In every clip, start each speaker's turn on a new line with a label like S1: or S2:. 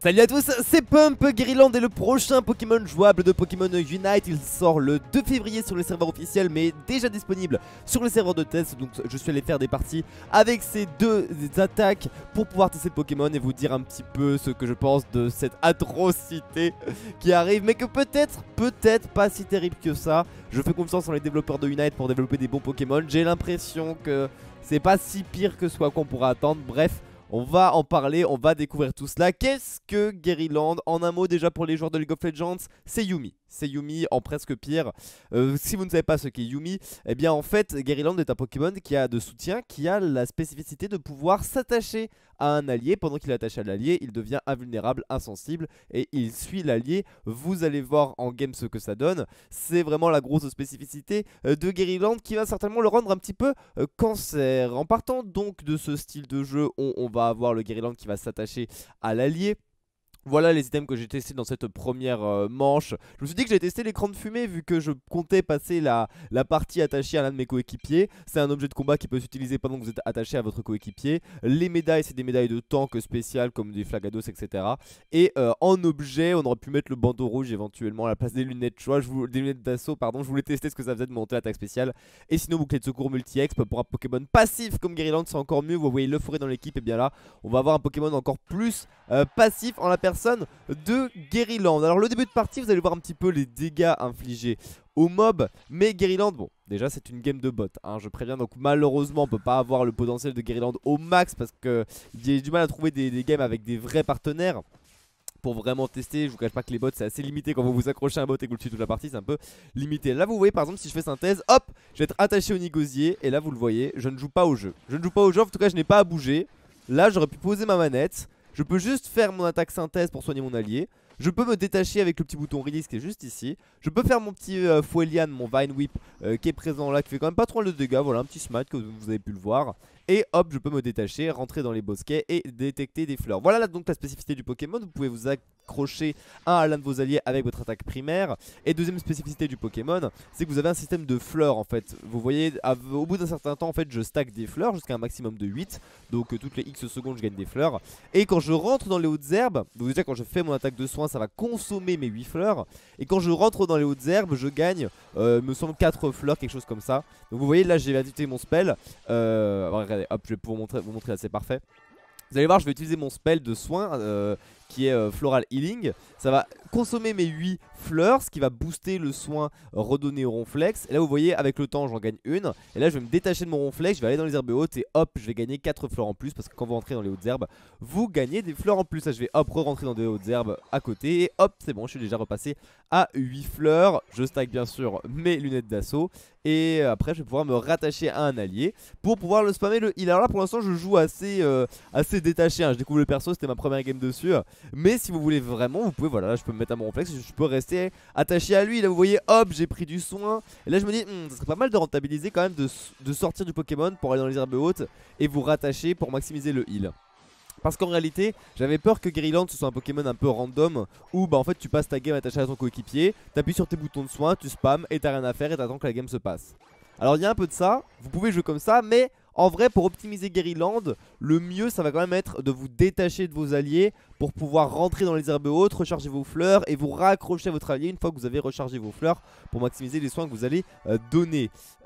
S1: Salut à tous, c'est Pump. Guerryland est le prochain Pokémon jouable de Pokémon Unite. Il sort le 2 février sur le serveur officiel, mais déjà disponible sur le serveur de test. Donc je suis allé faire des parties avec ces deux attaques pour pouvoir tester le Pokémon et vous dire un petit peu ce que je pense de cette atrocité qui arrive, mais que peut-être pas si terrible que ça. Je fais confiance en les développeurs de Unite pour développer des bons Pokémon. J'ai l'impression que c'est pas si pire que ce qu'on pourrait attendre. Bref, on va en parler, on va découvrir tout cela. Qu'est-ce que Guerryland? En un mot déjà pour les joueurs de League of Legends, c'est Yuumi. C'est Yuumi en presque pire. Si vous ne savez pas ce qu'est Yuumi, eh bien en fait Guerryland est un Pokémon qui a de soutien, qui a la spécificité de pouvoir s'attacher à un allié. Pendant qu'il est attaché à l'allié, il devient invulnérable, insensible et il suit l'allié. Vous allez voir en game ce que ça donne. C'est vraiment la grosse spécificité de Guerryland qui va certainement le rendre un petit peu cancer. En partant donc de ce style de jeu, on va avoir le Guerryland qui va s'attacher à l'allié. Voilà les items que j'ai testés dans cette première manche. Je me suis dit que j'allais tester l'écran de fumée vu que je comptais passer la partie attachée à l'un de mes coéquipiers. C'est un objet de combat qui peut s'utiliser pendant que vous êtes attaché à votre coéquipier. Les médailles, c'est des médailles de tank spéciales comme des flagados, etc. Et en objet, on aurait pu mettre le bandeau rouge éventuellement à la place des lunettes choix. Des lunettes d'assaut, pardon. Je voulais tester ce que ça faisait de monter l'attaque spéciale. Et sinon, bouclier de secours multi-exp pour un Pokémon passif comme Guerryland, c'est encore mieux. Vous voyez le forêt dans l'équipe, et bien là, on va avoir un Pokémon encore plus passif en la personne de Guerryland. Alors le début de partie, vous allez voir un petit peu les dégâts infligés aux mobs, mais Guerryland, bon, déjà c'est une game de bot, hein, je préviens, donc malheureusement on peut pas avoir le potentiel de Guerryland au max parce que j'ai du mal à trouver des games avec des vrais partenaires pour vraiment tester. Je vous cache pas que les bots c'est assez limité quand vous vous accrochez à un bot et que vous le tuez toute la partie, c'est un peu limité. Là vous voyez par exemple si je fais synthèse, hop, je vais être attaché au nid gosier et là vous le voyez, je ne joue pas au jeu. Je ne joue pas au jeu, en tout cas je n'ai pas à bouger. Là j'aurais pu poser ma manette. Je peux juste faire mon attaque synthèse pour soigner mon allié. Je peux me détacher avec le petit bouton release qui est juste ici. Je peux faire mon petit Fouelian, mon Vine Whip qui est présent là, qui fait quand même pas trop de dégâts. Voilà un petit smite que vous avez pu le voir. Et hop, je peux me détacher, rentrer dans les bosquets et détecter des fleurs. Voilà là, donc la spécificité du Pokémon. Vous pouvez vous accrocher à l'un de vos alliés avec votre attaque primaire. Et deuxième spécificité du Pokémon, c'est que vous avez un système de fleurs en fait. Vous voyez, au bout d'un certain temps en fait, je stack des fleurs jusqu'à un maximum de 8. Donc toutes les X secondes je gagne des fleurs. Et quand je rentre dans les hautes herbes, donc déjà quand je fais mon attaque de soin, ça va consommer mes 8 fleurs. Et quand je rentre dans les hautes herbes, je gagne, me semble 4 fleurs, quelque chose comme ça. Donc vous voyez là j'ai ajouté mon spell. Regardez, hop, je vais pouvoir vous montrer là, c'est parfait. Vous allez voir, je vais utiliser mon spell de soin qui est Floral Healing. Ça va consommer mes 8 fleurs, ce qui va booster le soin redonné au ronflex. Et là vous voyez, avec le temps j'en gagne une. Et là je vais me détacher de mon ronflex, je vais aller dans les herbes hautes et hop, je vais gagner 4 fleurs en plus. Parce que quand vous rentrez dans les hautes herbes, vous gagnez des fleurs en plus. Là je vais hop, re-rentrer dans des hautes herbes à côté. Et hop, c'est bon, je suis déjà repassé à 8 fleurs. Je stack bien sûr mes lunettes d'assaut. Et après je vais pouvoir me rattacher à un allié pour pouvoir le spammer le heal. Alors là pour l'instant je joue assez détaché, hein. Je découvre le perso, c'était ma première game dessus. Mais si vous voulez vraiment, vous pouvez, voilà, là je peux me mettre à mon réflexe, je peux rester attaché à lui. Là vous voyez, hop, j'ai pris du soin. Et là je me dis, ça serait pas mal de rentabiliser quand même, de sortir du Pokémon pour aller dans les herbes hautes et vous rattacher pour maximiser le heal. Parce qu'en réalité, j'avais peur que Guerryland ce soit un Pokémon un peu random où bah en fait tu passes ta game attaché à ton coéquipier, t'appuies sur tes boutons de soin, tu spams et t'as rien à faire et t'attends que la game se passe. Alors il y a un peu de ça, vous pouvez jouer comme ça, mais en vrai pour optimiser Guerryland, le mieux ça va quand même être de vous détacher de vos alliés pour pouvoir rentrer dans les herbes hautes, recharger vos fleurs et vous raccrocher à votre allié une fois que vous avez rechargé vos fleurs pour maximiser les soins que vous allez donner.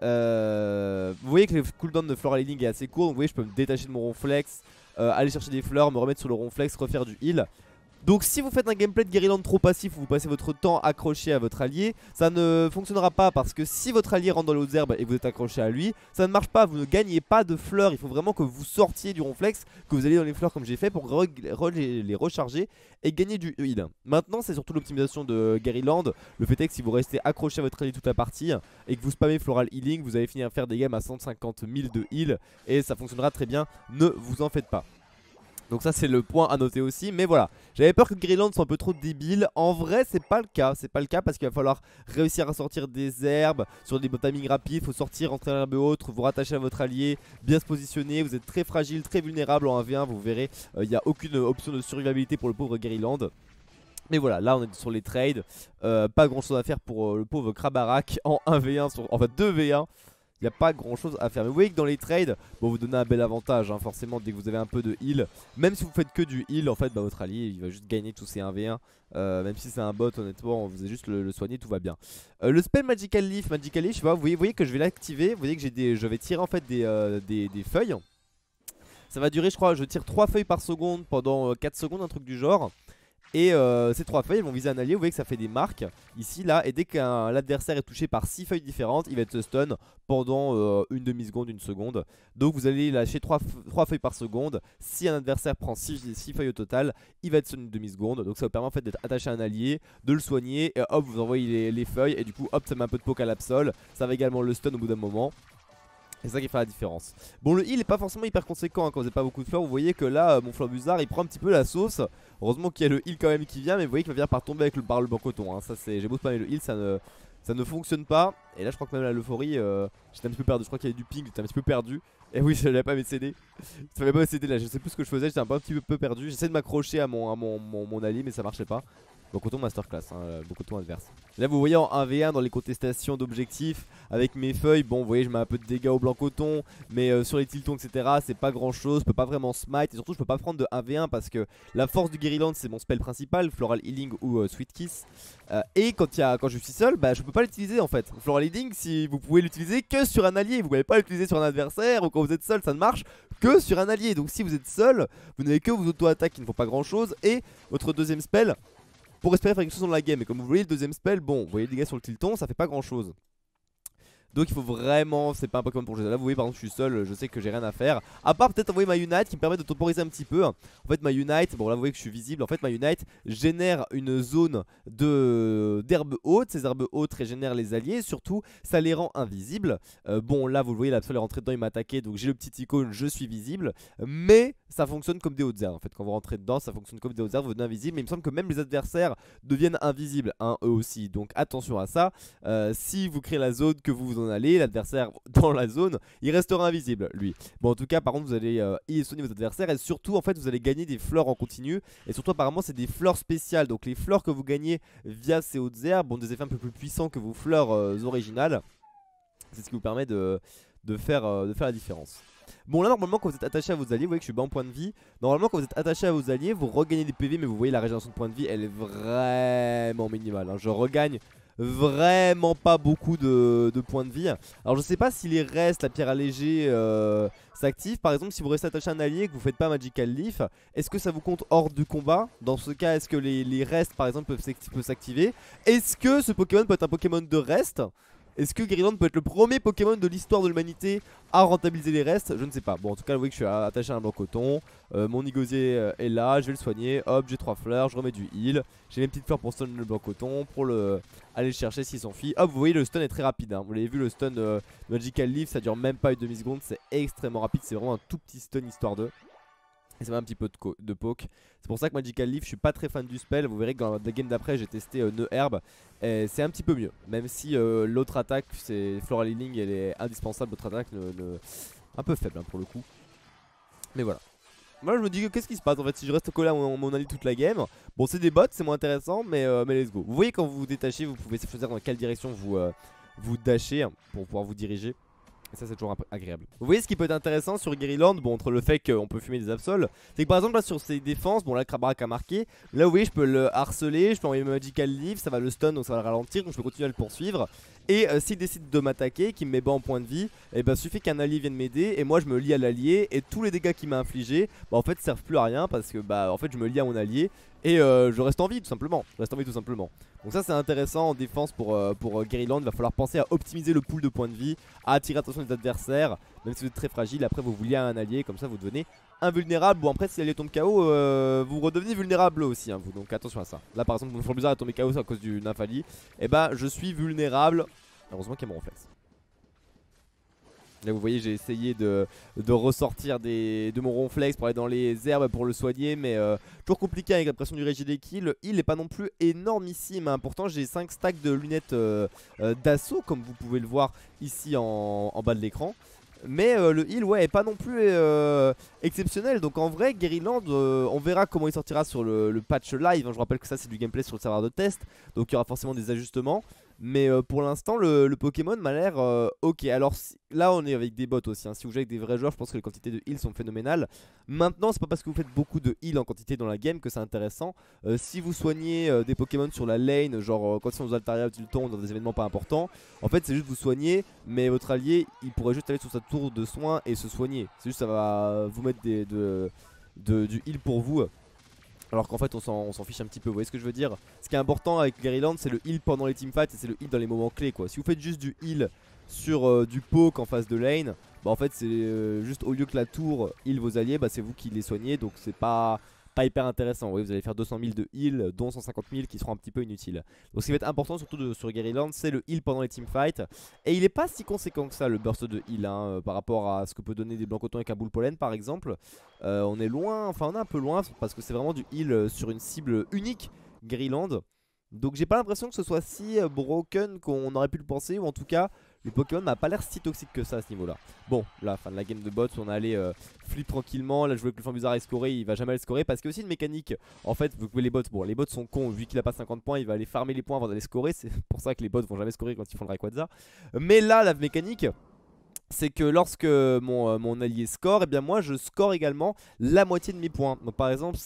S1: Vous voyez que le cooldown de Floral Healing est assez court, donc vous voyez je peux me détacher de mon ronflex, aller chercher des fleurs, me remettre sur le ronflex, refaire du heal. Donc si vous faites un gameplay de Guerryland trop passif où vous passez votre temps accroché à votre allié, ça ne fonctionnera pas parce que si votre allié rentre dans les hautes herbes et vous êtes accroché à lui, ça ne marche pas, vous ne gagnez pas de fleurs. Il faut vraiment que vous sortiez du ronflex, que vous alliez dans les fleurs comme j'ai fait pour les recharger et gagner du heal. Maintenant c'est surtout l'optimisation de Guerryland. Le fait est que si vous restez accroché à votre allié toute la partie et que vous spammez Floral Healing, vous allez finir à faire des games à 150 000 de heal et ça fonctionnera très bien, ne vous en faites pas. Donc ça c'est le point à noter aussi. Mais voilà, j'avais peur que Guerryland soit un peu trop débile. En vrai c'est pas le cas. C'est pas le cas parce qu'il va falloir réussir à sortir des herbes sur des timings rapides. Il faut sortir, rentrer dans l'herbe haute, vous rattacher à votre allié, bien se positionner. Vous êtes très fragile, très vulnérable en 1v1. Vous verrez, il n'y a aucune option de survivabilité pour le pauvre Guerryland. Mais voilà, là on est sur les trades. Pas grand chose à faire pour le pauvre Krabarak en 1v1, en fait 2v1. il n'y a pas grand chose à faire. Mais vous voyez que dans les trades, bon, vous donnez un bel avantage, hein, forcément, dès que vous avez un peu de heal. Même si vous faites que du heal, en fait, bah, votre allié il va juste gagner tous ses 1v1. Même si c'est un bot, honnêtement, vous allez juste le soigner, tout va bien. Le spell Magical Leaf, je sais pas, vous voyez que je vais l'activer. Vous voyez que je vais tirer en fait des feuilles. Ça va durer, je crois, je tire 3 feuilles par seconde pendant 4 secondes, un truc du genre. Et ces 3 feuilles elles vont viser un allié. Vous voyez que ça fait des marques ici, là. Et dès qu'un adversaire est touché par 6 feuilles différentes, il va être stun pendant une demi-seconde, une seconde. Donc vous allez lâcher 3 feuilles par seconde. Si un adversaire prend 6 feuilles au total, il va être stun une demi-seconde. Donc ça vous permet en fait d'être attaché à un allié, de le soigner. Et hop, vous envoyez les feuilles. Et du coup, hop, ça met un peu de poke à l'absol. Ça va également le stun au bout d'un moment. C'est ça qui fait la différence. Bon, le heal est pas forcément hyper conséquent hein, quand vous n'avez pas beaucoup de fleurs. Vous voyez que là, mon Flambusard il prend un petit peu la sauce. Heureusement qu'il y a le heal quand même qui vient. Mais vous voyez qu'il va venir par tomber avec par le blanc coton hein. Ça c'est, j'ai beau spammer le heal, ça ne fonctionne pas. Et là je crois que même la l'euphorie j'étais un petit peu perdu. Je crois qu'il y avait du ping, j'étais un petit peu perdu. Et oui, je l'avais pas m'aider. Ça m'avait pas m'aider là, je sais plus ce que je faisais. J'étais un petit peu perdu. J'essaie de m'accrocher à mon allié mais ça marchait pas. Bokoton masterclass, hein, Bokoton adverse. Là vous voyez en 1v1 dans les contestations d'objectifs avec mes feuilles, bon vous voyez je mets un peu de dégâts au blanc coton. Mais sur les tiltons etc c'est pas grand chose, je peux pas vraiment smite. Et surtout je peux pas prendre de 1v1 parce que la force du Guerrilland c'est mon spell principal, Floral Healing ou Sweet Kiss. Et quand je suis seul, bah je peux pas l'utiliser en fait. Floral Healing si vous pouvez l'utiliser que sur un allié, vous pouvez pas l'utiliser sur un adversaire. Ou quand vous êtes seul ça ne marche que sur un allié. Donc si vous êtes seul, vous n'avez que vos auto-attaques qui ne font pas grand chose. Et votre deuxième spell pour espérer faire quelque chose dans la game. Et comme vous voyez le deuxième spell, bon vous voyez les dégâts sur le tilton, ça fait pas grand chose. Donc il faut vraiment, c'est pas un Pokémon pour jouer. Là vous voyez par exemple je suis seul, je sais que j'ai rien à faire. À part peut-être envoyer ma Unite qui me permet de temporiser un petit peu. En fait ma Unite, bon là vous voyez que je suis visible. En fait ma Unite génère une zone d'herbes hautes. Ces herbes hautes régénèrent les alliés. Surtout ça les rend invisibles. Bon là vous le voyez, l'absol est rentré dedans, il m'a attaqué. Donc j'ai le petit icône, je suis visible. Mais ça fonctionne comme des hautes herbes. En fait quand vous rentrez dedans ça fonctionne comme des hautes herbes, vous devenez invisible. Mais il me semble que même les adversaires deviennent invisibles hein, eux aussi. Donc attention à ça. Si vous créez la zone que vous en allez, l'adversaire dans la zone il restera invisible lui. Bon en tout cas par contre vous allez y soigner vos adversaires. Et surtout en fait vous allez gagner des fleurs en continu. Et surtout apparemment c'est des fleurs spéciales. Donc les fleurs que vous gagnez via ces hautes herbes ont des effets un peu plus puissants que vos fleurs originales. C'est ce qui vous permet de faire la différence. Bon là normalement quand vous êtes attaché à vos alliés, vous voyez que je suis bas en point de vie. Normalement quand vous êtes attaché à vos alliés vous regagnez des PV. Mais vous voyez la régénération de points de vie elle est vraiment minimale hein. Je regagne vraiment pas beaucoup de points de vie. Alors je sais pas si les restes, la pierre allégée s'activent. Par exemple si vous restez attaché à un allié et que vous faites pas Magical Leaf, est-ce que ça vous compte hors du combat? Dans ce cas est-ce que les restes par exemple peuvent s'activer? Est-ce que ce Pokémon peut être un Pokémon de reste? Est-ce que Guerrilland peut être le premier Pokémon de l'histoire de l'humanité à rentabiliser les restes? Je ne sais pas. Bon en tout cas vous voyez que je suis attaché à un blanc coton. Mon Igosier est là, je vais le soigner. Hop j'ai 3 fleurs, je remets du heal. J'ai mes petites fleurs pour stun le blanc coton. Pour aller le chercher s'il s'enfuit. Hop vous voyez le stun est très rapide hein. Vous l'avez vu le stun Magical Leaf ça dure même pas une demi-seconde. C'est extrêmement rapide, c'est vraiment un tout petit stun histoire de. Et ça met un petit peu de poke. C'est pour ça que Magical Leaf je suis pas très fan du spell. Vous verrez que dans la game d'après j'ai testé Nœud Herbe. Et c'est un petit peu mieux. Même si l'autre attaque c'est Floral Healing, elle est indispensable. L'autre attaque un peu faible hein, pour le coup. Mais voilà. Moi je me dis qu'est-ce qui se passe en fait si je reste collé à mon allié toute la game. Bon c'est des bots, c'est moins intéressant mais let's go. Vous voyez quand vous vous détachez vous pouvez choisir dans quelle direction vous dashez pour pouvoir vous diriger. Et ça c'est toujours agréable. Vous voyez ce qui peut être intéressant sur Guerrilland, bon entre le fait qu'on peut fumer des absols, c'est que par exemple là sur ses défenses, bon là Crabarak a marqué, là vous voyez je peux le harceler, je peux envoyer Magical Leaf, ça va le stun donc ça va le ralentir, donc je peux continuer à le poursuivre. Et s'il décide de m'attaquer, qu'il me met bas en point de vie, et bah suffit qu'un allié vienne m'aider et moi je me lie à l'allié et tous les dégâts qu'il m'a infligés, bah en fait servent plus à rien parce que bah en fait je me lie à mon allié. Et je reste en vie tout simplement. Donc ça c'est intéressant en défense pour Guerrilland. Il va falloir penser à optimiser le pool de points de vie, à attirer l'attention des adversaires. Même si vous êtes très fragile, après vous liez à un allié, comme ça vous devenez invulnérable. Bon après si l'allié tombe KO, vous redevenez vulnérable aussi hein, vous. Donc attention à ça. Là par exemple mon Flambusard est tombé KO à cause du Nymphali. Et bah je suis vulnérable. Heureusement qu'il y a mon réflexe. Là vous voyez j'ai essayé de ressortir de mon ronflex pour aller dans les herbes pour le soigner. Mais toujours compliqué avec la pression du Régie des kills. Le heal n'est pas non plus énormissime hein. Pourtant j'ai 5 stacks de lunettes d'assaut comme vous pouvez le voir ici en bas de l'écran. Mais le heal ouais est pas non plus exceptionnel. Donc en vrai Guerrilland on verra comment il sortira sur le patch live hein. Je vous rappelle que ça c'est du gameplay sur le serveur de test. Donc il y aura forcément des ajustements. Mais pour l'instant le Pokémon m'a l'air ok. Alors là on est avec des bots aussi, hein. Si vous jouez avec des vrais joueurs, je pense que les quantités de heal sont phénoménales. Maintenant c'est pas parce que vous faites beaucoup de heal en quantité dans la game que c'est intéressant. Si vous soignez des Pokémon sur la lane, genre quand ils sont aux Altaria, Tilton, dans des événements pas importants, en fait c'est juste vous soigner, mais votre allié il pourrait juste aller sur sa tour de soins et se soigner. C'est juste ça va vous mettre du heal pour vous. Alors qu'en fait on s'en fiche un petit peu, vous voyez ce que je veux dire. Ce qui est important avec Garyland, c'est le heal pendant les teamfights et c'est le heal dans les moments clés quoi. Si vous faites juste du heal sur du poke en face de lane, bah en fait c'est juste au lieu que la tour heal vos alliés, bah c'est vous qui les soignez. Donc c'est pas hyper intéressant. Vous voyez, vous allez faire 200 000 de heal, dont 150 000 qui seront un petit peu inutiles. Donc ce qui va être important surtout sur Garyland, c'est le heal pendant les teamfights. Et il est pas si conséquent que ça le burst de heal hein, par rapport à ce que peut donner des Blancotons avec un boule pollen par exemple. On est loin, enfin on est un peu loin parce que c'est vraiment du heal sur une cible unique Garyland. Donc j'ai pas l'impression que ce soit si broken qu'on aurait pu le penser, ou en tout cas le Pokémon n'a pas l'air si toxique que ça à ce niveau là. Bon là fin de la game de bots, on est allé flip tranquillement. Là je vois que le Flambuzard est scoré, il va jamais le scorer parce qu'il y a aussi une mécanique. En fait vous pouvez les bots, bon les bots sont cons, vu qu'il a pas 50 points il va aller farmer les points avant d'aller scorer. C'est pour ça que les bots vont jamais scorer quand ils font le Rayquaza. Mais là la mécanique, c'est que lorsque mon allié score, et eh bien moi je score également la moitié de mes points. Donc par exemple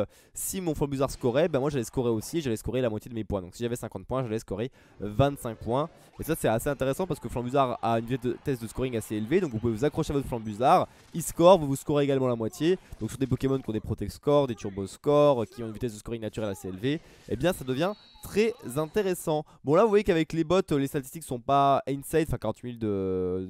S1: si mon Flambuzard scorait, ben moi j'allais scorer aussi, j'allais scorer la moitié de mes points. Donc si j'avais 50 points, j'allais scorer 25 points. Et ça c'est assez intéressant parce que Flambuzard a une vitesse de scoring assez élevée. Donc vous pouvez vous accrocher à votre Flambuzard, il score, vous scorez également la moitié. Donc sur des Pokémon qui ont des Protect Score, des Turbo Score, qui ont une vitesse de scoring naturelle assez élevée, et eh bien ça devient très intéressant. Bon là vous voyez qu'avec les bots les statistiques sont pas insane, enfin 48 000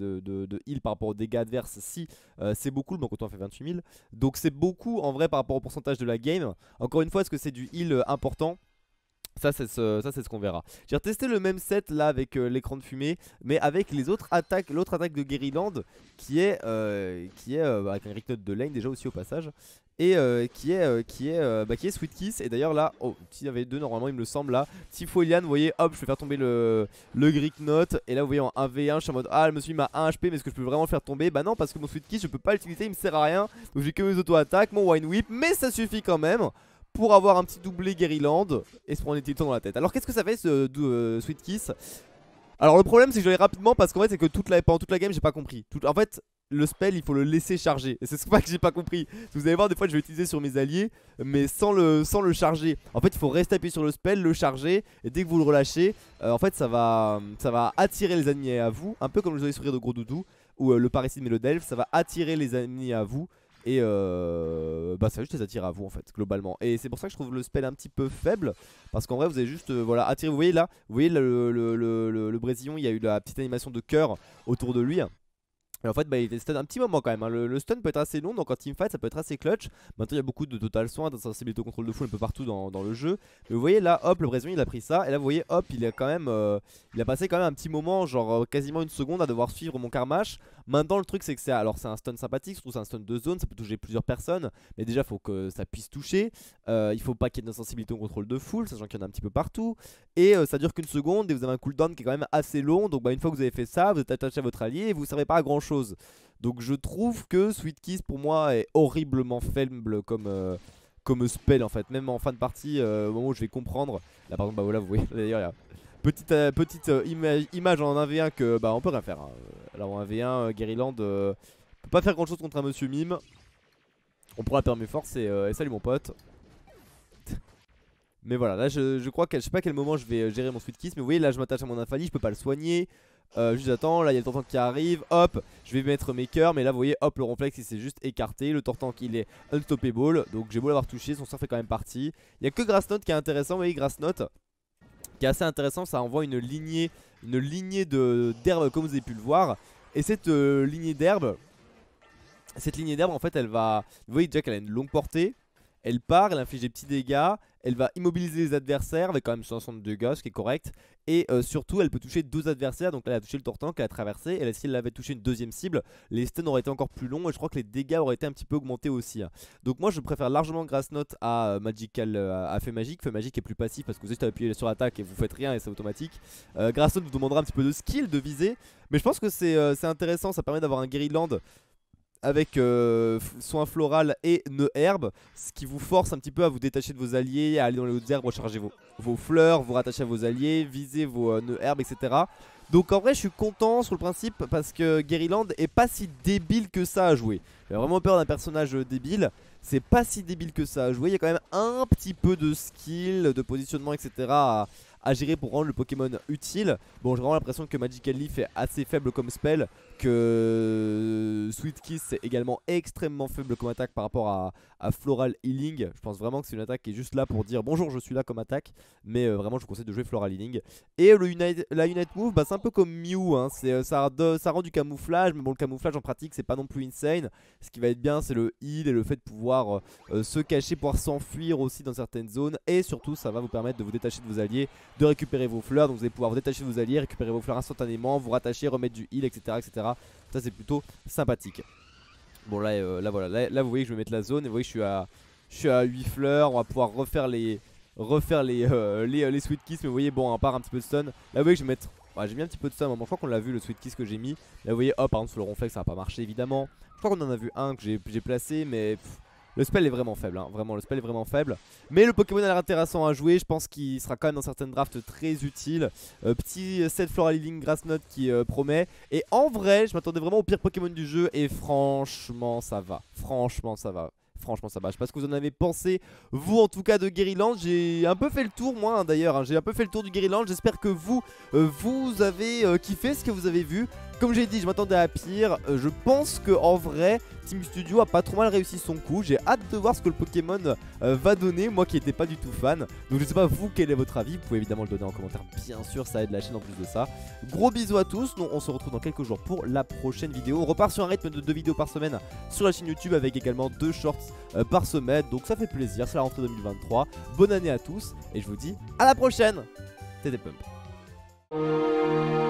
S1: de heal par rapport aux dégâts adverses, si c'est beaucoup, le Blancotton fait 28 000. Donc c'est beaucoup en vrai par rapport au pourcentage de la game. Encore une fois, est-ce que c'est du heal important? Ça c'est ce qu'on verra. J'ai retesté le même set là avec l'écran de fumée, mais avec les autres attaques, l'autre attaque de Garyland qui est avec un Rick Note de lane déjà aussi au passage. Et qui est Sweet Kiss. Et d'ailleurs là, oh, s'il y avait deux normalement il me le semble là, Typholian, vous voyez, hop je vais faire tomber le Greek Note. Et là vous voyez en 1v1 je suis en mode ah le monsieur il m'a 1 HP, mais est-ce que je peux vraiment le faire tomber? Bah non, parce que mon Sweet Kiss je peux pas l'utiliser, il me sert à rien. Donc j'ai que mes auto-attaques, mon Wine Whip, mais ça suffit quand même pour avoir un petit doublé Garyland et se prendre des titans dans la tête. Alors qu'est-ce que ça fait ce Sweet Kiss? Alors le problème c'est que je l'ai rapidement parce qu'en fait c'est que pendant toute la game j'ai pas compris. En fait le spell il faut le laisser charger. Et c'est ça que j'ai pas compris. Vous allez voir des fois je vais l'utiliser sur mes alliés, mais sans le charger. En fait il faut rester appuyé sur le spell, le charger, et dès que vous le relâchez, en fait ça va attirer les ennemis à vous. Un peu comme le joli sourire de Gros Doudou ou le Parasite Mélodelph, ça va attirer les ennemis à vous. Et bah ça va juste les attirer à vous en fait globalement. Et c'est pour ça que je trouve le spell un petit peu faible, parce qu'en vrai vous avez juste voilà attiré. Vous voyez là le Brésillon, il y a eu la petite animation de cœur autour de lui. Et en fait bah, il était stun un petit moment quand même hein. Le stun peut être assez long, donc en teamfight ça peut être assez clutch. Maintenant il y a beaucoup de total soin, d'insensibilité au contrôle de fou un peu partout dans le jeu. Mais vous voyez là hop le Brésilien il a pris ça. Et là vous voyez hop il a quand même il a passé quand même un petit moment, genre quasiment une seconde à devoir suivre mon Carmash. Maintenant le truc c'est que c'est un stun sympathique, surtout c'est un stun de zone, ça peut toucher plusieurs personnes. Mais déjà faut que ça puisse toucher, il faut pas qu'il y ait d'insensibilité au contrôle de full, sachant qu'il y en a un petit peu partout. Et ça dure qu'une seconde et vous avez un cooldown qui est quand même assez long. Donc bah, une fois que vous avez fait ça, vous êtes attaché à votre allié et vous ne servez pas à grand chose. Donc je trouve que Sweet Kiss pour moi est horriblement faible comme spell en fait. Même en fin de partie, au moment où je vais comprendre. Là par exemple bah voilà vous voyez d'ailleurs il y a petite image en 1v1 que bah on peut rien faire hein. Alors en 1v1 Garyland peut pas faire grand chose contre un monsieur mime. On prend la permée force et salut mon pote. Mais voilà là je crois que je sais pas à quel moment je vais gérer mon Sweet Kiss. Mais vous voyez là je m'attache à mon Infali, je peux pas le soigner. Juste attends, là il y a le Tortank qui arrive, hop, je vais mettre mes cœurs, mais là vous voyez, hop, le Ronflex il s'est juste écarté, le Tortank il est unstoppable, donc j'ai beau l'avoir touché, son sort fait quand même partie. Il y a que Grass Note qui est intéressant, vous voyez Grass Note qui est assez intéressant, ça envoie une lignée d'herbes comme vous avez pu le voir. Et cette lignée d'herbes en fait elle va, vous voyez déjà qu'elle a une longue portée. Elle part, elle inflige des petits dégâts, elle va immobiliser les adversaires avec quand même 60 dégâts, ce qui est correct. Et surtout elle peut toucher 12 adversaires, donc là elle a touché le Tortank, elle a traversé. Et là si elle avait touché une deuxième cible, les stuns auraient été encore plus longs et je crois que les dégâts auraient été un petit peu augmentés aussi hein. Donc moi je préfère largement Grass Note à Feu Magique. Feu Magique est plus passif parce que vous êtes appuyé sur l'attaque et vous faites rien et c'est automatique. Grass Note vous demandera un petit peu de skill, de viser. Mais je pense que c'est intéressant, ça permet d'avoir un Garyland avec soin floral et nœud herbe, ce qui vous force un petit peu à vous détacher de vos alliés, à aller dans les hautes herbes, recharger vos fleurs, vous rattacher à vos alliés, viser vos nœuds herbes, etc. Donc en vrai je suis content sur le principe parce que Guerryland est pas si débile que ça à jouer. J'ai vraiment peur d'un personnage débile. C'est pas si débile que ça à jouer. Il y a quand même un petit peu de skill, de positionnement, etc. à gérer pour rendre le Pokémon utile. Bon, j'ai vraiment l'impression que Magical Leaf est assez faible comme spell, que Sweet Kiss est également extrêmement faible comme attaque par rapport à Floral Healing. Je pense vraiment que c'est une attaque qui est juste là pour dire bonjour, je suis là comme attaque. Mais vraiment je vous conseille de jouer Floral Healing. Et la Unite Move, bah, c'est un peu comme Mew, hein. Ça rend du camouflage, mais bon, le camouflage en pratique c'est pas non plus insane. Ce qui va être bien c'est le heal et le fait de pouvoir se cacher, pouvoir s'enfuir aussi dans certaines zones. Et surtout ça va vous permettre de vous détacher de vos alliés, de récupérer vos fleurs. Donc vous allez pouvoir vous détacher de vos alliés, récupérer vos fleurs instantanément, vous rattacher, remettre du heal, etc. etc. Ça c'est plutôt sympathique. Bon là voilà, là vous voyez que je vais mettre la zone. Et vous voyez que je suis à 8 fleurs. On va pouvoir refaire les Sweet Kiss. Mais vous voyez bon, à part un petit peu de stun. Là vous voyez que je vais mettre, j'ai mis un petit peu de stun. Je crois qu'on l'a vu le Sweet Kiss que j'ai mis. Là vous voyez hop, par exemple sur le ronflex ça va pas marcher évidemment. Je crois qu'on en a vu un que j'ai placé, mais le spell est vraiment faible, hein. Vraiment le spell est vraiment faible. Mais le Pokémon a l'air intéressant à jouer. Je pense qu'il sera quand même dans certaines drafts très utile. Petit set Floral Healing Grass Knot qui promet. Et en vrai je m'attendais vraiment au pire Pokémon du jeu. Et franchement ça va. Franchement ça va. Franchement ça va, je sais pas ce que vous en avez pensé. Vous en tout cas de Guerryland. J'ai un peu fait le tour moi d'ailleurs, hein. J'ai un peu fait le tour du Guerryland. J'espère que vous avez kiffé ce que vous avez vu. Comme j'ai dit je m'attendais à pire. Je pense que en vrai Team Studio a pas trop mal réussi son coup. J'ai hâte de voir ce que le Pokémon va donner. Moi qui n'étais pas du tout fan. Donc je sais pas vous quel est votre avis. Vous pouvez évidemment le donner en commentaire bien sûr, ça aide la chaîne en plus de ça. Gros bisous à tous. Nous on se retrouve dans quelques jours pour la prochaine vidéo. On repart sur un rythme de 2 vidéos par semaine sur la chaîne YouTube, avec également 2 shorts par semaine. Donc ça fait plaisir, c'est la rentrée 2023. Bonne année à tous et je vous dis à la prochaine. C'était Pump.